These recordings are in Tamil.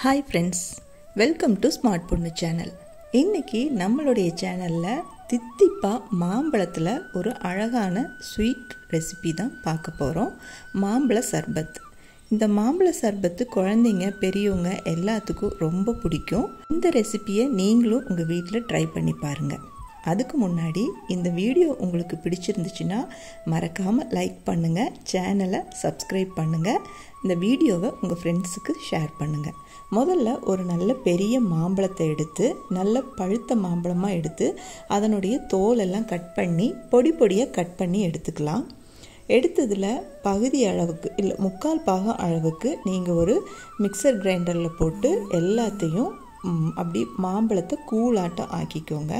Hi friends, welcome to Smart Ponnu channel. இன்னைக்கு நம்மளுடைய சேனல்ல தித்திப்பா மாம்பழத்துல ஒரு அழகான ஸ்வீட் ரெசிபி தான் பார்க்க போறோம். மாம்பழ சர்பத். இந்த மாம்பழ சர்பத் குழந்தைங்க பெரியவங்க எல்லாத்துக்கும் ரொம்ப பிடிக்கும். இந்த ரெசிபியை நீங்களும் உங்க வீட்ல ட்ரை பண்ணி பாருங்க. அதுக்கு முன்னாடி இந்த வீடியோ உங்களுக்கு பிடிச்சிருந்துச்சுன்னா மறக்காம லைக் பண்ணுங்க, சேனலை சப்ஸ்கிரைப் பண்ணுங்க, இந்த வீடியோவை உங்க ஃப்ரெண்ட்ஸுக்கு ஷேர் பண்ணுங்க. முதல்ல ஒரு நல்ல பெரிய மாம்பழத்தை எடுத்து நல்ல பழுத்த மாம்பழமா எடுத்து அதனுடைய தோலெல்லாம் கட் பண்ணி பொடி பொடியாக கட் பண்ணி எடுத்துக்கலாம். எடுத்ததில் பகுதி அளவுக்கு இல்லை 3/4 பாகம் அளவுக்கு நீங்கள் ஒரு மிக்சர் கிரைண்டரில் போட்டு எல்லாத்தையும் அப்படி மாம்பழத்தை கூழாட்டம் ஆக்கிக்கோங்க.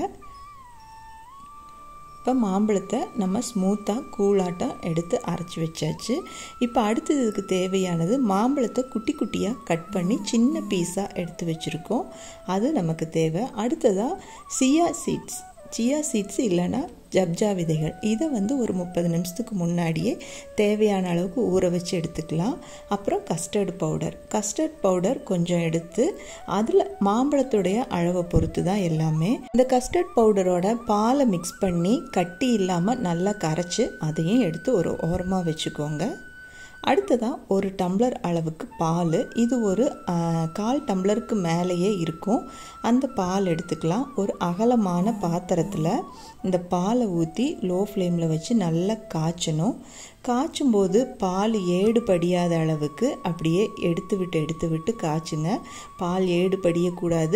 இப்போ மாம்பழத்தை நம்ம ஸ்மூத்தாக கூழாட்டம் எடுத்து அரைச்சி வச்சாச்சு. இப்போ அடுத்தது இதுக்கு தேவையானது மாம்பழத்தை குட்டி குட்டியாக கட் பண்ணி சின்ன பீஸாக எடுத்து வச்சுருக்கோம். அது நமக்கு தேவை. அடுத்ததாக சியா சீட்ஸ் இல்லைன்னா ஜப்ஜா விதைகள், இதை ஒரு 30 நிமிஷத்துக்கு முன்னாடியே தேவையான அளவுக்கு ஊற வச்சு எடுத்துக்கலாம். அப்புறம் கஸ்டர்ட் பவுடர் கொஞ்சம் எடுத்து அதில் மாம்பழத்துடைய அளவை பொறுத்து தான் எல்லாமே. இந்த கஸ்டர்ட் பவுடரோட பாலை மிக்ஸ் பண்ணி கட்டி இல்லாமல் நல்லா கரைச்சி அதையும் எடுத்து ஒரு ஓரமாக வச்சுக்கோங்க. அடுத்ததாக ஒரு டம்ளர் அளவுக்கு பால், இது ஒரு 1/4 டம்ளருக்கு மேலேயே இருக்கும். அந்த பால் எடுத்துக்கலாம். ஒரு அகலமான பாத்திரத்தில் இந்த பாலை ஊற்றி லோ ஃப்ளேமில் வச்சு நல்லா காய்ச்சணும். காய்ச்சும்போது பால் ஏடு படியாத அளவுக்கு அப்படியே எடுத்து விட்டு காய்ச்சுங்க. பால் ஏடு படியக்கூடாது,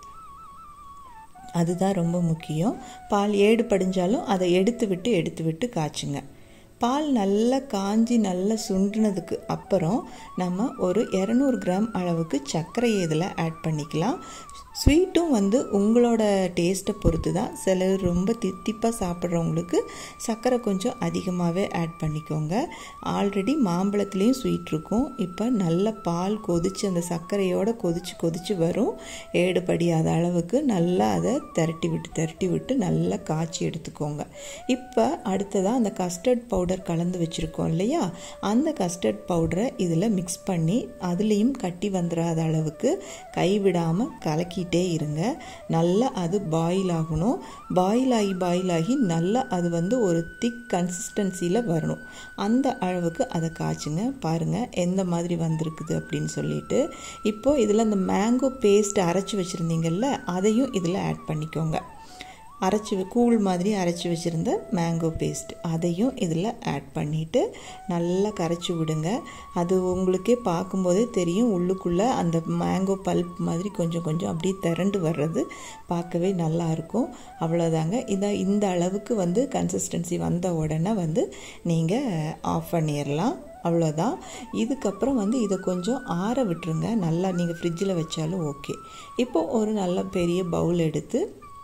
அதுதான் ரொம்ப முக்கியம். பால் ஏடு படிஞ்சாலும் அதை எடுத்து விட்டு காய்ச்சுங்க. பால் நல்லா காஞ்சி நல்லா சுண்டினதுக்கு அப்புறம் நம்ம ஒரு 200 கிராம் அளவுக்கு சர்க்கரையை இதில் ஆட் பண்ணிக்கலாம். ஸ்வீட்டும் உங்களோட டேஸ்ட்டை பொறுத்து தான். சிலர் ரொம்ப தித்திப்பாக சாப்பிட்றவங்களுக்கு சர்க்கரை கொஞ்சம் அதிகமாகவே ஆட் பண்ணிக்கோங்க. ஆல்ரெடி மாம்பழத்துலேயும் ஸ்வீட் இருக்கும். இப்போ நல்ல பால் கொதித்து அந்த சர்க்கரையோடு கொதிச்சு வரும். ஏடு படியாத அளவுக்கு நல்லா அதை திரட்டி விட்டு நல்லா காய்ச்சி எடுத்துக்கோங்க. இப்போ அடுத்ததாக அந்த கஸ்டர்ட் பவுடர் கலந்து வச்சுருக்கோம் இல்லையா, அந்த கஸ்டர்ட் பவுடரை இதில் மிக்ஸ் பண்ணி அதுலேயும் கட்டி வந்துடாத அளவுக்கு கைவிடாமல் கலக்கிட்டே இருங்க. நல்லா அது பாயில் ஆகணும். பாயில் ஆகி நல்லா அது ஒரு திக் கன்சிஸ்டன்சியில் வரணும். அந்த அளவுக்கு அதை காய்ச்சுங்க. பாருங்கள் எந்த மாதிரி வந்திருக்குது அப்படின்னு சொல்லிட்டு. இப்போது இதில் அந்த மேங்கோ பேஸ்ட் அரைச்சி வச்சுருந்தீங்கல்ல, அதையும் இதில் ஆட் பண்ணிக்கோங்க. கூழ் மாதிரி அரைச்சி வச்சுருந்த மேங்கோ பேஸ்ட் அதையும் இதில் ஆட் பண்ணிவிட்டு நல்லா கரைச்சி விடுங்க. அது உங்களுக்கே பார்க்கும்போதே தெரியும், உள்ளுக்குள்ளே அந்த மேங்கோ பல்ப் மாதிரி கொஞ்சம் அப்படியே திரண்டு வர்றது பார்க்கவே நல்லாயிருக்கும். அவ்வளோதாங்க. இந்த அளவுக்கு கன்சிஸ்டன்சி வந்த உடனே நீங்கள் ஆஃப் பண்ணிடலாம். அவ்வளோதான். இதுக்கப்புறம் இதை கொஞ்சம் ஆற விட்டுருங்க. நல்லா நீங்கள் ஃப்ரிட்ஜில் வச்சாலும் ஓகே. இப்போது ஒரு நல்ல பெரிய பவுல் எடுத்து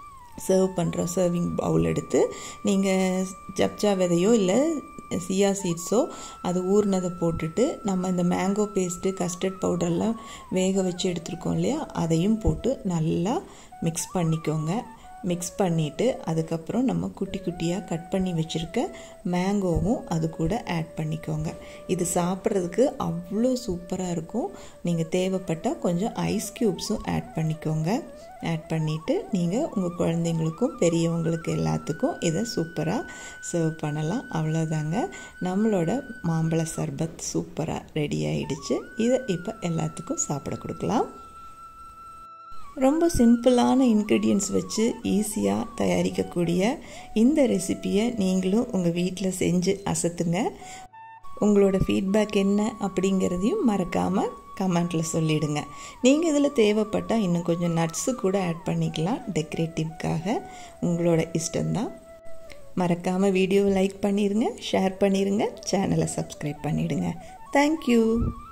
சர்விங் பவுல் எடுத்து நீங்கள் ஜப்ஜா விதையோ இல்லை சியா சீட்ஸோ அது ஊறினதை போட்டுட்டு நம்ம இந்த மேங்கோ பேஸ்ட்டு கஸ்டர்ட் பவுடர்லாம் வேக வச்சு எடுத்துருக்கோம் இல்லையா, அதையும் போட்டு நல்லா மிக்ஸ் பண்ணிக்கோங்க. மிக்ஸ் பண்ணிவிட்டு அதுக்கப்புறம் நம்ம குட்டி குட்டியாக கட் பண்ணி வச்சுருக்க மேங்கோவும் அது கூட ஆட் பண்ணிக்கோங்க. இது சாப்பிட்றதுக்கு அவ்வளோ சூப்பராக இருக்கும். நீங்கள் தேவைப்பட்டால் கொஞ்சம் ஐஸ் க்யூப்ஸும் ஆட் பண்ணிக்கோங்க. ஆட் பண்ணிவிட்டு நீங்கள் உங்கள் குழந்தைங்களுக்கும் பெரியவங்களுக்கு எல்லாத்துக்கும் இதை சூப்பராக சர்வ் பண்ணலாம். அவ்வளோதாங்க, நம்மளோட மாம்பழ சர்பத் சூப்பராக ரெடி ஆகிடுச்சு. இதை இப்போ எல்லாத்துக்கும் சாப்பிட கொடுக்கலாம். ரொம்ப சிம்பிளான இன்க்ரீடியன்ட்ஸ் வச்சு ஈஸியாக தயாரிக்கக்கூடிய இந்த ரெசிப்பியை நீங்களும் உங்கள் வீட்டில் செஞ்சு அசத்துங்க. உங்களோட ஃபீட்பேக் என்ன அப்படிங்கிறதையும் மறக்காமல் கமெண்ட்டில் சொல்லிவிடுங்க. நீங்கள் இதில் தேவைப்பட்டால் இன்னும் கொஞ்சம் நட்ஸு கூட ஆட் பண்ணிக்கலாம், டெக்கரேட்டிவ்க்காக. உங்களோட இஷ்டம்தான். மறக்காமல் வீடியோவை லைக் பண்ணிடுங்க, ஷேர் பண்ணிடுங்க, சேனலை சப்ஸ்கிரைப் பண்ணிவிடுங்க. தேங்க்யூ.